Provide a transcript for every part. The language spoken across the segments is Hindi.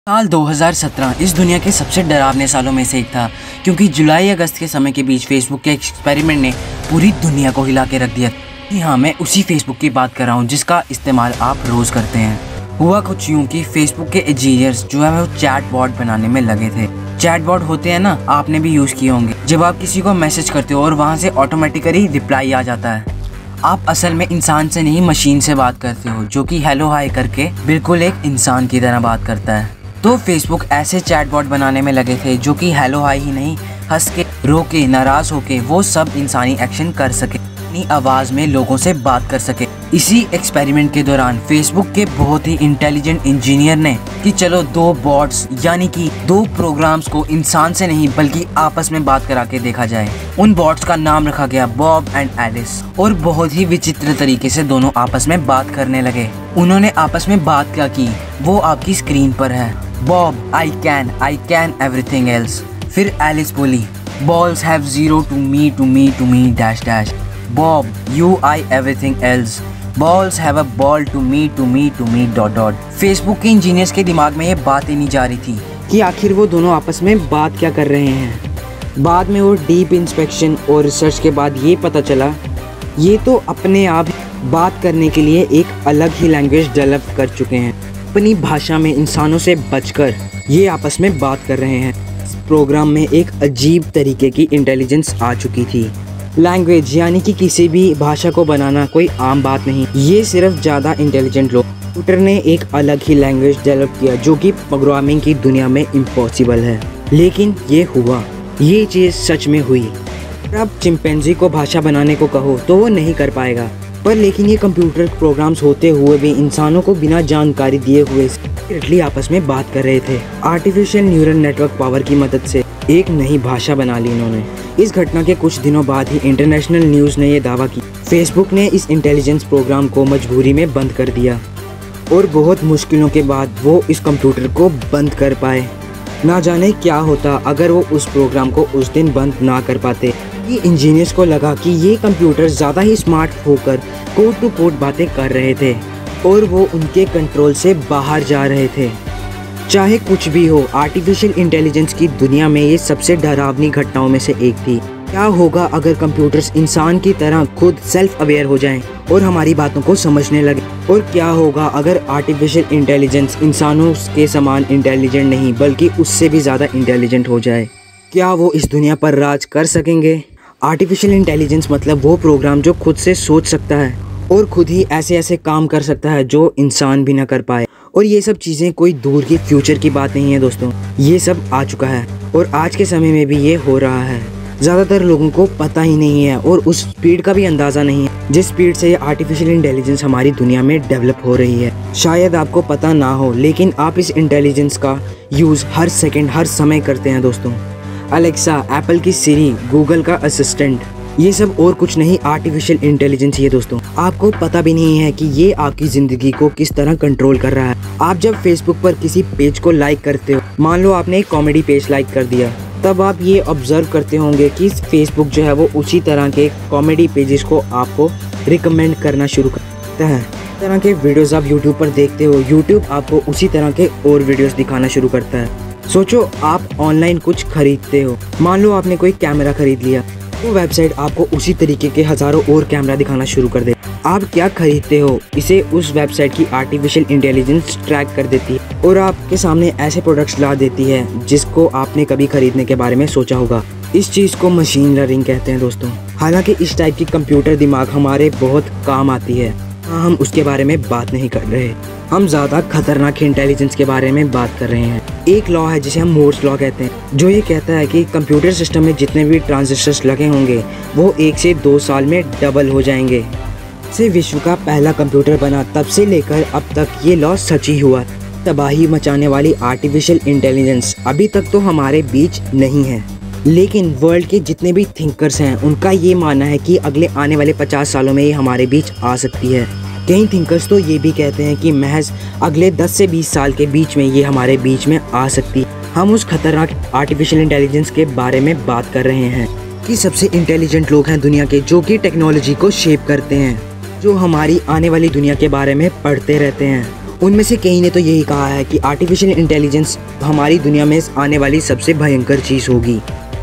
साल 2017 इस दुनिया के सबसे डरावने सालों में से एक था, क्योंकि जुलाई अगस्त के समय के बीच फेसबुक के एक्सपेरिमेंट ने पूरी दुनिया को हिला के रख दिया। जी हाँ, मैं उसी फेसबुक की बात कर रहा हूँ जिसका इस्तेमाल आप रोज़ करते हैं। हुआ कुछ यूँ कि फेसबुक के इंजीनियर्स जो है वो चैट बॉट बनाने में लगे थे। चैट बॉट होते हैं ना, आपने भी यूज़ किए होंगे। जब आप किसी को मैसेज करते हो और वहाँ से ऑटोमेटिकली रिप्लाई आ जाता है। आप असल में इंसान से नहीं मशीन से बात करते हो, जो कि हेलो हाय करके बिल्कुल एक इंसान की तरह बात करता है। तो फेसबुक ऐसे चैटबॉट बनाने में लगे थे जो कि हेलो हाय ही नहीं, हंस के, रो के, नाराज होके वो सब इंसानी एक्शन कर सके, अपनी आवाज़ में लोगों से बात कर सके। इसी एक्सपेरिमेंट के दौरान फेसबुक के बहुत ही इंटेलिजेंट इंजीनियर ने कि चलो दो बॉट्स यानी कि दो प्रोग्राम्स को इंसान से नहीं बल्कि आपस में बात करा के देखा जाए। उन बॉट्स का नाम रखा गया बॉब एंड एलिस, और बहुत ही विचित्र तरीके से दोनों आपस में बात करने लगे। उन्होंने आपस में बात क्या की वो आपकी स्क्रीन पर है। Bob, I can everything else. फिर एलिस बोली, balls have zero to me dash dash. Bob, you I everything else. Balls have a ball to me dot dot. Facebook के इंजीनियर्स के दिमाग में ये बात ही नहीं जा रही थी कि आखिर वो दोनों आपस में बात क्या कर रहे हैं। बाद में वो डीप इंस्पेक्शन और रिसर्च के बाद ये पता चला ये तो अपने आप बात करने के लिए एक अलग ही लैंग्वेज डेवलप कर चुके हैं। अपनी भाषा में इंसानों से बचकर ये आपस में बात कर रहे हैं। इस प्रोग्राम में एक अजीब तरीके की इंटेलिजेंस आ चुकी थी। लैंग्वेज यानी कि किसी भी भाषा को बनाना कोई आम बात नहीं, ये सिर्फ ज़्यादा इंटेलिजेंट लोग। कंप्यूटर ने एक अलग ही लैंग्वेज डेवलप किया जो कि प्रोग्रामिंग की दुनिया में इम्पॉसिबल है, लेकिन ये हुआ, ये चीज़ सच में हुई। अब चिंपैंजी को भाषा बनाने को कहो तो वो नहीं कर पाएगा, पर लेकिन ये कंप्यूटर प्रोग्राम्स होते हुए भी इंसानों को बिना जानकारी दिए हुए सीक्रेटली आपस में बात कर रहे थे। आर्टिफिशियल न्यूरल नेटवर्क पावर की मदद से एक नई भाषा बना ली इन्होंने। इस घटना के कुछ दिनों बाद ही इंटरनेशनल न्यूज़ ने यह दावा किया फेसबुक ने इस इंटेलिजेंस प्रोग्राम को मजबूरी में बंद कर दिया, और बहुत मुश्किलों के बाद वो इस कंप्यूटर को बंद कर पाए। ना जाने क्या होता अगर वो उस प्रोग्राम को उस दिन बंद ना कर पाते। ये इंजीनियर्स को लगा कि ये कंप्यूटर ज़्यादा ही स्मार्ट होकर कोड टू कोड बातें कर रहे थे और वो उनके कंट्रोल से बाहर जा रहे थे। चाहे कुछ भी हो, आर्टिफिशियल इंटेलिजेंस की दुनिया में ये सबसे डरावनी घटनाओं में से एक थी। क्या होगा अगर कंप्यूटर्स इंसान की तरह खुद सेल्फ अवेयर हो जाएं और हमारी बातों को समझने लगे? और क्या होगा अगर आर्टिफिशियल इंटेलिजेंस इंसानों के समान इंटेलिजेंट नहीं बल्कि उससे भी ज़्यादा इंटेलिजेंट हो जाए? क्या वो इस दुनिया पर राज कर सकेंगे? आर्टिफिशियल इंटेलिजेंस मतलब वो प्रोग्राम जो खुद से सोच सकता है और खुद ही ऐसे ऐसे काम कर सकता है जो इंसान भी ना कर पाए। और ये सब चीज़ें कोई दूर के फ्यूचर की बात नहीं है दोस्तों, ये सब आ चुका है और आज के समय में भी ये हो रहा है। ज़्यादातर लोगों को पता ही नहीं है और उस स्पीड का भी अंदाज़ा नहीं है जिस स्पीड से आर्टिफिशियल इंटेलिजेंस हमारी दुनिया में डेवलप हो रही है। शायद आपको पता ना हो, लेकिन आप इस इंटेलिजेंस का यूज़ हर सेकेंड हर समय करते हैं दोस्तों। अलेक्सा, एप्पल की सिरी, गूगल का असिस्टेंट, ये सब और कुछ नहीं आर्टिफिशियल इंटेलिजेंस ही है दोस्तों। आपको पता भी नहीं है कि ये आपकी ज़िंदगी को किस तरह कंट्रोल कर रहा है। आप जब फेसबुक पर किसी पेज को लाइक करते हो, मान लो आपने एक कॉमेडी पेज लाइक कर दिया, तब आप ये ऑब्जर्व करते होंगे कि फेसबुक जो है वो उसी तरह के कॉमेडी पेजेस को आपको रिकमेंड करना शुरू करता है। इस तरह के वीडियोस आप यूट्यूब पर देखते हो, यूट्यूब आपको उसी तरह के और वीडियोस दिखाना शुरू करता है। सोचो आप ऑनलाइन कुछ खरीदते हो, मान लो आपने कोई कैमरा खरीद लिया, तो वेबसाइट आपको उसी तरीके के हज़ारों और कैमरा दिखाना शुरू कर दे। आप क्या खरीदते हो इसे उस वेबसाइट की आर्टिफिशियल इंटेलिजेंस ट्रैक कर देती है और आपके सामने ऐसे प्रोडक्ट्स ला देती है जिसको आपने कभी खरीदने के बारे में सोचा होगा। इस चीज़ को मशीन लर्निंग कहते हैं दोस्तों। हालांकि इस टाइप की कंप्यूटर दिमाग हमारे बहुत काम आती है, हम उसके बारे में बात नहीं कर रहे। हम ज़्यादा खतरनाक इंटेलिजेंस के बारे में बात कर रहे हैं। एक लॉ है जिसे हम मोर्स लॉ कहते हैं, जो ये कहता है कि कंप्यूटर सिस्टम में जितने भी ट्रांजिस्टर्स लगे होंगे वो 1 से 2 साल में डबल हो जाएंगे। से विश्व का पहला कंप्यूटर बना तब से लेकर अब तक ये लॉ सच ही हुआ। तबाही मचाने वाली आर्टिफिशियल इंटेलिजेंस अभी तक तो हमारे बीच नहीं है, लेकिन वर्ल्ड के जितने भी थिंकर्स हैं उनका ये मानना है कि अगले आने वाले 50 सालों में ये हमारे बीच आ सकती है। कई थिंकर्स तो ये भी कहते हैं कि महज अगले 10 से 20 साल के बीच में ये हमारे बीच में आ सकती है। हम उस खतरनाक आर्टिफिशियल इंटेलिजेंस के बारे में बात कर रहे हैं कि सबसे इंटेलिजेंट लोग हैं दुनिया के, जो कि टेक्नोलॉजी को शेप करते हैं, जो हमारी आने वाली दुनिया के बारे में पढ़ते रहते हैं उनमें से कई ने तो यही कहा है कि आर्टिफिशियल इंटेलिजेंस हमारी दुनिया में आने वाली सबसे भयंकर चीज़ होगी,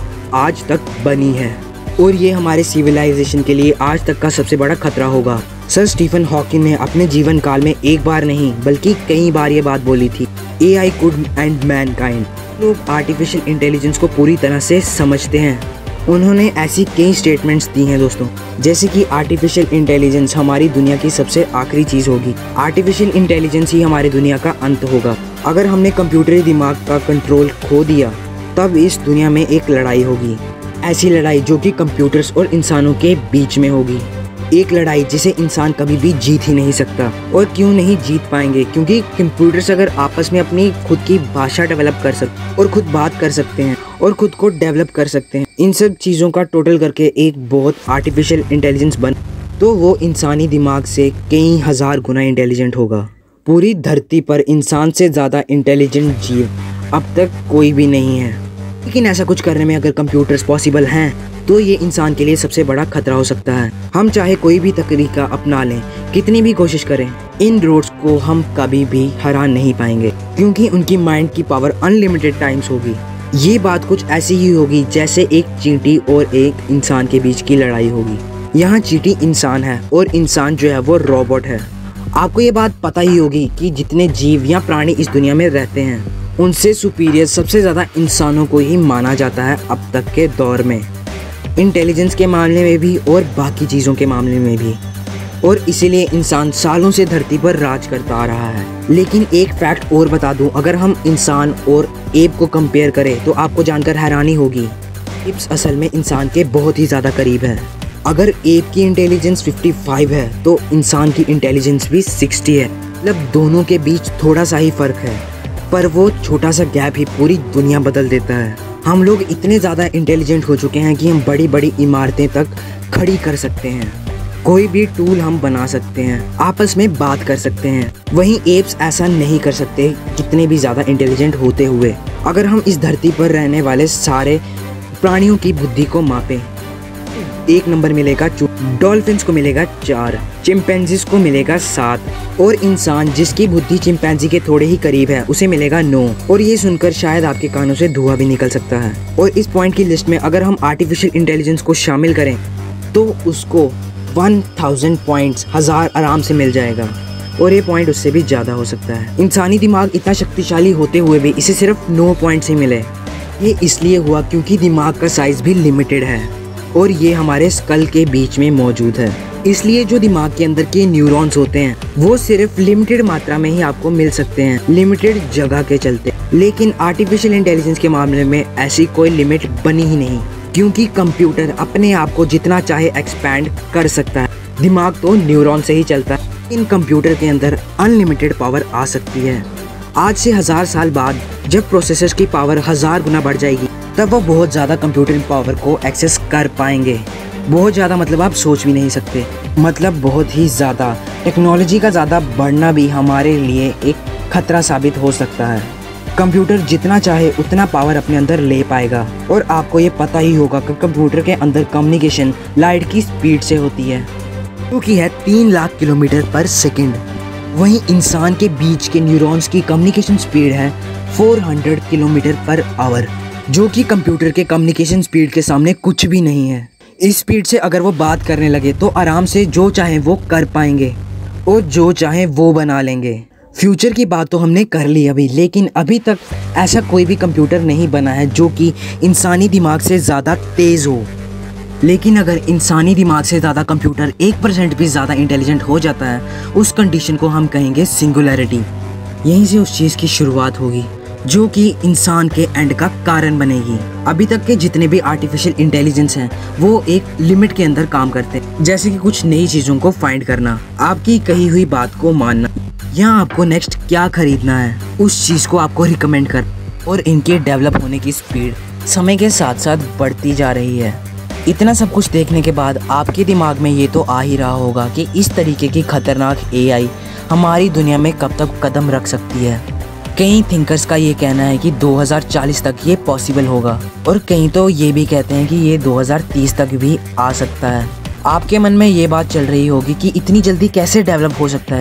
आज तक बनी है, और ये हमारे सिविलाइजेशन के लिए आज तक का सबसे बड़ा खतरा होगा। सर स्टीफन हॉकिंग ने अपने जीवन काल में एक बार नहीं बल्कि कई बार ये बात बोली थी, AI could end mankind। लोग आर्टिफिशियल इंटेलिजेंस को पूरी तरह से समझते हैं। उन्होंने ऐसी कई स्टेटमेंट्स दी हैं दोस्तों, जैसे कि आर्टिफिशियल इंटेलिजेंस हमारी दुनिया की सबसे आखिरी चीज़ होगी, आर्टिफिशियल इंटेलिजेंस ही हमारी दुनिया का अंत होगा। अगर हमने कंप्यूटरी दिमाग का कंट्रोल खो दिया तब इस दुनिया में एक लड़ाई होगी, ऐसी लड़ाई जो कि कंप्यूटर्स और इंसानों के बीच में होगी। एक लड़ाई जिसे इंसान कभी भी जीत ही नहीं सकता। और क्यों नहीं जीत पाएंगे? क्योंकि कंप्यूटर्स अगर आपस में अपनी खुद की भाषा डेवलप कर सकते और खुद बात कर सकते हैं और खुद को डेवलप कर सकते हैं, इन सब चीज़ों का टोटल करके एक बहुत आर्टिफिशियल इंटेलिजेंस बन, तो वो इंसानी दिमाग से कई हज़ार गुना इंटेलिजेंट होगा। पूरी धरती पर इंसान से ज़्यादा इंटेलिजेंट जीव अब तक कोई भी नहीं है। लेकिन ऐसा कुछ करने में अगर कंप्यूटर्स पॉसिबल हैं तो ये इंसान के लिए सबसे बड़ा खतरा हो सकता है। हम चाहे कोई भी तरीका अपना लें, कितनी भी कोशिश करें, इन रोड्स को हम कभी भी हरा नहीं पाएंगे, क्योंकि उनकी माइंड की पावर अनलिमिटेड टाइम्स होगी। ये बात कुछ ऐसी ही होगी जैसे एक चींटी और एक इंसान के बीच की लड़ाई होगी। यहाँ चींटी इंसान है और इंसान जो है वो रोबोट है। आपको ये बात पता ही होगी कि जितने जीव या प्राणी इस दुनिया में रहते हैं उनसे सुपीरियर सबसे ज़्यादा इंसानों को ही माना जाता है अब तक के दौर में, इंटेलिजेंस के मामले में भी और बाकी चीज़ों के मामले में भी। और इसीलिए इंसान सालों से धरती पर राज करता आ रहा है। लेकिन एक फैक्ट और बता दूं, अगर हम इंसान और एप को कंपेयर करें तो आपको जानकर हैरानी होगी, एप्स असल में इंसान के बहुत ही ज़्यादा करीब है। अगर एप की इंटेलिजेंस 55 है तो इंसान की इंटेलिजेंस भी 60 है। मतलब दोनों के बीच थोड़ा सा ही फ़र्क है, पर वो छोटा सा गैप ही पूरी दुनिया बदल देता है। हम लोग इतने ज़्यादा इंटेलिजेंट हो चुके हैं कि हम बड़ी बड़ी इमारतें तक खड़ी कर सकते हैं, कोई भी टूल हम बना सकते हैं, आपस में बात कर सकते हैं। वहीं एप्स ऐसा नहीं कर सकते कितने भी ज़्यादा इंटेलिजेंट होते हुए। अगर हम इस धरती पर रहने वाले सारे प्राणियों की बुद्धि को मापें, 1 नंबर मिलेगा डॉल्फिन्स को मिलेगा 4, चिंपैंजीज को मिलेगा 7 और इंसान जिसकी बुद्धि चिंपैंजी के थोड़े ही करीब है उसे मिलेगा 9। और ये सुनकर शायद आपके कानों से धुआं भी निकल सकता है। और इस पॉइंट की लिस्ट में अगर हम आर्टिफिशियल इंटेलिजेंस को शामिल करें तो उसको 1000 पॉइंट्स, 1000 आराम से मिल जाएगा, और ये पॉइंट उससे भी ज़्यादा हो सकता है। इंसानी दिमाग इतना शक्तिशाली होते हुए भी इसे सिर्फ 9 पॉइंट्स ही मिले। ये इसलिए हुआ क्योंकि दिमाग का साइज़ भी लिमिटेड है और ये हमारे स्कल के बीच में मौजूद है। इसलिए जो दिमाग के अंदर के न्यूरॉन्स होते हैं वो सिर्फ लिमिटेड मात्रा में ही आपको मिल सकते हैं, लिमिटेड जगह के चलते। लेकिन आर्टिफिशियल इंटेलिजेंस के मामले में ऐसी कोई लिमिट बनी ही नहीं, क्योंकि कंप्यूटर अपने आप को जितना चाहे एक्सपैंड कर सकता है। दिमाग तो न्यूरॉन से ही चलता है। इन कंप्यूटर के अंदर अनलिमिटेड पावर आ सकती है। आज से 1000 साल बाद जब प्रोसेसर्स की पावर 1000 गुना बढ़ जाएगी तब वो बहुत ज़्यादा कंप्यूटिंग पावर को एक्सेस कर पाएंगे। बहुत ज़्यादा मतलब आप सोच भी नहीं सकते, मतलब बहुत ही ज़्यादा। टेक्नोलॉजी का ज़्यादा बढ़ना भी हमारे लिए एक खतरा साबित हो सकता है। कंप्यूटर जितना चाहे उतना पावर अपने अंदर ले पाएगा। और आपको ये पता ही होगा कि कंप्यूटर के अंदर कम्युनिकेशन लाइट की स्पीड से होती है, क्योंकि है 3 लाख किलोमीटर पर सेकेंड। वहीं इंसान के बीच के न्यूरॉन्स की कम्युनिकेशन स्पीड है 400 किलोमीटर पर आवर, जो कि कंप्यूटर के कम्युनिकेशन स्पीड के सामने कुछ भी नहीं है। इस स्पीड से अगर वो बात करने लगे तो आराम से जो चाहे वो कर पाएंगे और जो चाहे वो बना लेंगे। फ्यूचर की बात तो हमने कर ली अभी, लेकिन अभी तक ऐसा कोई भी कंप्यूटर नहीं बना है जो कि इंसानी दिमाग से ज़्यादा तेज़ हो। लेकिन अगर इंसानी दिमाग से ज़्यादा कंप्यूटर 1% भी ज़्यादा इंटेलिजेंट हो जाता है, उस कंडीशन को हम कहेंगे सिंगुलैरिटी। यहीं से उस चीज़ की शुरुआत होगी जो कि इंसान के एंड का कारण बनेगी। अभी तक के जितने भी आर्टिफिशियल इंटेलिजेंस हैं वो एक लिमिट के अंदर काम करते हैं, जैसे कि कुछ नई चीज़ों को फाइंड करना, आपकी कही हुई बात को मानना, या आपको नेक्स्ट क्या खरीदना है उस चीज़ को आपको रिकमेंड कर। और इनके डेवलप होने की स्पीड समय के साथ साथ बढ़ती जा रही है। इतना सब कुछ देखने के बाद आपके दिमाग में ये तो आ ही रहा होगा कि इस तरीके की खतरनाक AI हमारी दुनिया में कब तक कदम रख सकती है। कई थिंकर्स का ये कहना है कि 2040 तक ये पॉसिबल होगा, और कहीं तो ये भी कहते हैं कि ये 2030 तक भी आ सकता है। आपके मन में ये बात चल रही होगी कि इतनी जल्दी कैसे डेवलप हो सकता है ये।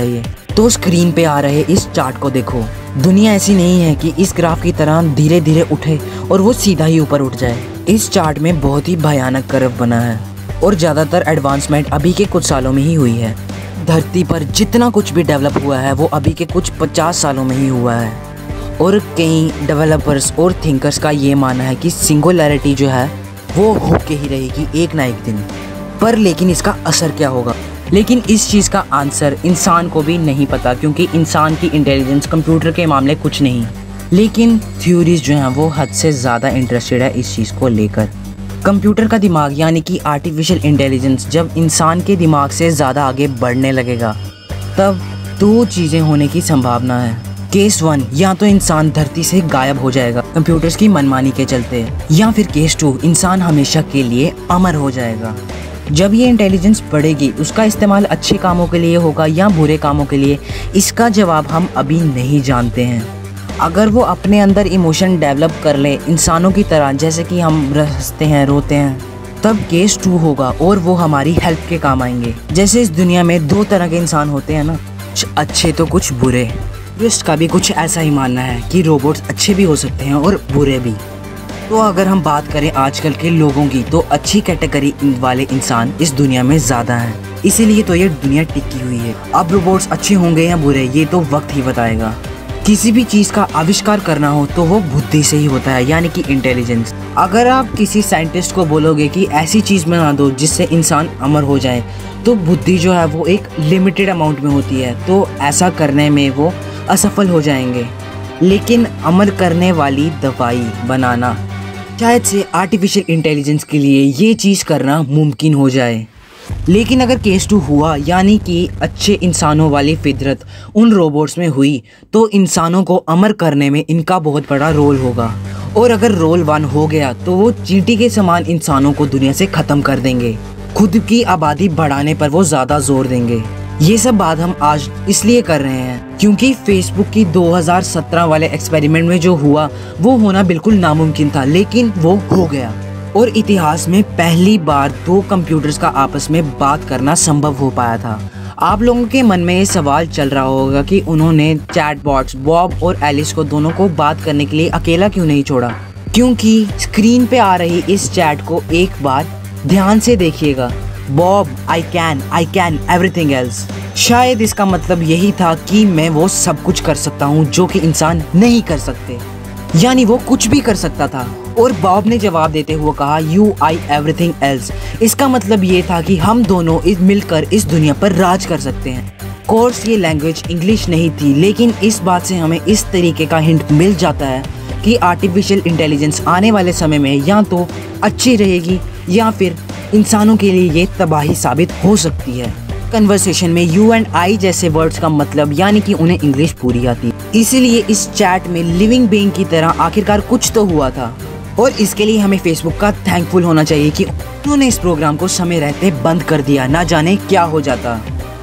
तो स्क्रीन पे आ रहे इस चार्ट को देखो। दुनिया ऐसी नहीं है कि इस ग्राफ की तरह धीरे धीरे उठे और वो सीधा ही ऊपर उठ जाए। इस चार्ट में बहुत ही भयानक कर्व बना है और ज़्यादातर एडवांसमेंट अभी के कुछ सालों में ही हुई है। धरती पर जितना कुछ भी डेवलप हुआ है वो अभी के कुछ 50 सालों में ही हुआ है। और कई डेवलपर्स और थिंकर्स का ये मानना है कि सिंगुलैरिटी जो है वो होके ही रहेगी एक ना एक दिन पर। लेकिन इसका असर क्या होगा? लेकिन इस चीज़ का आंसर इंसान को भी नहीं पता, क्योंकि इंसान की इंटेलिजेंस कंप्यूटर के मामले कुछ नहीं। लेकिन थ्योरीज जो हैं वो हद से ज़्यादा इंटरेस्टेड है इस चीज़ को लेकर। कंप्यूटर का दिमाग यानी कि आर्टिफिशियल इंटेलिजेंस जब इंसान के दिमाग से ज़्यादा आगे बढ़ने लगेगा तब 2 चीज़ें होने की संभावना है। केस 1, या तो इंसान धरती से गायब हो जाएगा कंप्यूटर्स की मनमानी के चलते, या फिर केस 2, इंसान हमेशा के लिए अमर हो जाएगा। जब ये इंटेलिजेंस बढ़ेगी उसका इस्तेमाल अच्छे कामों के लिए होगा या बुरे कामों के लिए, इसका जवाब हम अभी नहीं जानते हैं। अगर वो अपने अंदर इमोशन डेवलप कर ले इंसानों की तरह, जैसे कि हम हंसते हैं रोते हैं, तब केस 2 होगा और वो हमारी हेल्प के काम आएंगे। जैसे इस दुनिया में 2 तरह के इंसान होते हैं ना, कुछ अच्छे तो कुछ बुरे। ट्विस्ट का भी कुछ ऐसा ही मानना है कि रोबोट्स अच्छे भी हो सकते हैं और बुरे भी। तो अगर हम बात करें आजकल के लोगों की, तो अच्छी कैटेगरी वाले इंसान इस दुनिया में ज़्यादा हैं, इसीलिए तो ये दुनिया टिकी हुई है। अब रोबोट्स अच्छे होंगे या बुरे ये तो वक्त ही बताएगा। किसी भी चीज़ का आविष्कार करना हो तो वो बुद्धि से ही होता है, यानी कि इंटेलिजेंस। अगर आप किसी साइंटिस्ट को बोलोगे कि ऐसी चीज़ बना दो जिससे इंसान अमर हो जाए, तो बुद्धि जो है वो एक लिमिटेड अमाउंट में होती है, तो ऐसा करने में वो असफल हो जाएंगे। लेकिन अमर करने वाली दवाई बनाना, शायद से आर्टिफिशियल इंटेलिजेंस के लिए ये चीज़ करना मुमकिन हो जाए। लेकिन अगर केस 2 हुआ, यानी कि अच्छे इंसानों वाली फितरत उन रोबोट्स में हुई, तो इंसानों को अमर करने में इनका बहुत बड़ा रोल होगा। और अगर रोल 1 हो गया तो वो चींटी के समान इंसानों को दुनिया से ख़त्म कर देंगे। खुद की आबादी बढ़ाने पर वो ज़्यादा जोर देंगे। ये सब बात हम आज इसलिए कर रहे हैं क्योंकि फेसबुक की 2017 वाले एक्सपेरिमेंट में जो हुआ वो होना बिल्कुल नामुमकिन था, लेकिन वो हो गया। और इतिहास में पहली बार 2 कंप्यूटर्स का आपस में बात करना संभव हो पाया था। आप लोगों के मन में ये सवाल चल रहा होगा कि उन्होंने चैटबॉट्स बॉब और एलिस को दोनों को बात करने के लिए अकेला क्यों नहीं छोड़ा। क्योंकि स्क्रीन पे आ रही इस चैट को एक बार ध्यान से देखिएगा। Bob, I can everything else. शायद इसका मतलब यही था कि मैं वो सब कुछ कर सकता हूँ जो कि इंसान नहीं कर सकते, यानी वो कुछ भी कर सकता था। और बॉब ने जवाब देते हुए कहा यू आई एवरीथिंग एल्स। इसका मतलब ये था कि हम दोनों मिलकर इस दुनिया पर राज कर सकते हैं। कोर्स ये लैंग्वेज इंग्लिश नहीं थी, लेकिन इस बात से हमें इस तरीके का हिंट मिल जाता है कि आर्टिफिशियल इंटेलिजेंस आने वाले समय में या तो अच्छी रहेगी या फिर इंसानों के लिए ये तबाही साबित हो सकती है। कन्वर्सेशन में यू एंड आई जैसे वर्ड्स का मतलब, यानी कि उन्हें इंग्लिश पूरी आती, इसीलिए इस चैट में लिविंग बीइंग की तरह आखिरकार कुछ तो हुआ था। और इसके लिए हमें फेसबुक का थैंकफुल होना चाहिए कि उन्होंने इस प्रोग्राम को समय रहते बंद कर दिया। ना जाने क्या हो जाता,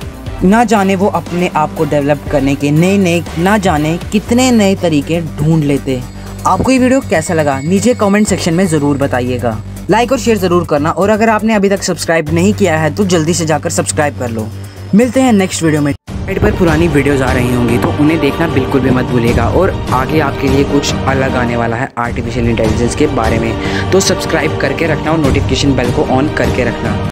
ना जाने वो अपने आप को डेवलप करने के नए ना जाने कितने नए तरीके ढूंढ लेते। आपको ये वीडियो कैसा लगा नीचे कमेंट सेक्शन में ज़रूर बताइएगा। लाइक और शेयर ज़रूर करना, और अगर आपने अभी तक सब्सक्राइब नहीं किया है तो जल्दी से जाकर सब्सक्राइब कर लो। मिलते हैं नेक्स्ट वीडियो में। साइट पर पुरानी वीडियोस आ रही होंगी तो उन्हें देखना बिल्कुल भी मत भूलिएगा। और आगे आपके लिए कुछ अलग आने वाला है आर्टिफिशियल इंटेलिजेंस के बारे में, तो सब्सक्राइब करके रखना और नोटिफिकेशन बेल को ऑन करके रखना।